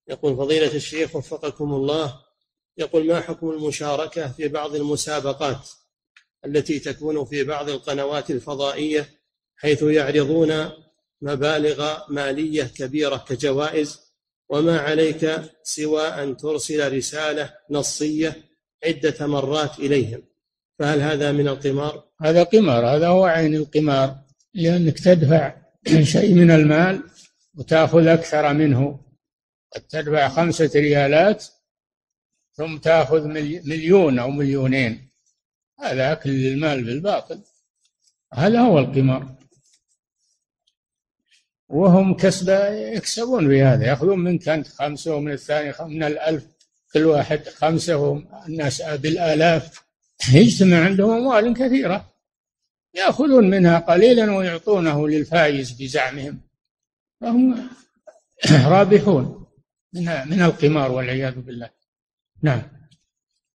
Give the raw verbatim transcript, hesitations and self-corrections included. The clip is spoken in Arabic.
يقول فضيلة الشيخ وفقكم الله، يقول ما حكم المشاركة في بعض المسابقات التي تكون في بعض القنوات الفضائية حيث يعرضون مبالغ مالية كبيرة كجوائز، وما عليك سوى أن ترسل رسالة نصية عدة مرات إليهم، فهل هذا من القمار؟ هذا قمار، هذا هو عين القمار، لأنك تدفع شيء من المال وتأخذ أكثر منه. قد تدفع خمسة ريالات ثم تأخذ مليون أو مليونين، هذا أكل المال بالباطل، هذا هو القمار. وهم كسبة يكسبون بهذا، يأخذون منك أنت خمسة ومن الثاني من الألف، كل واحد خمسة والناس بالآلاف، يجتمع عندهم أموال كثيرة يأخذون منها قليلا ويعطونه للفائز بزعمهم، فهم رابحون من من القمار والعياذ بالله. نعم.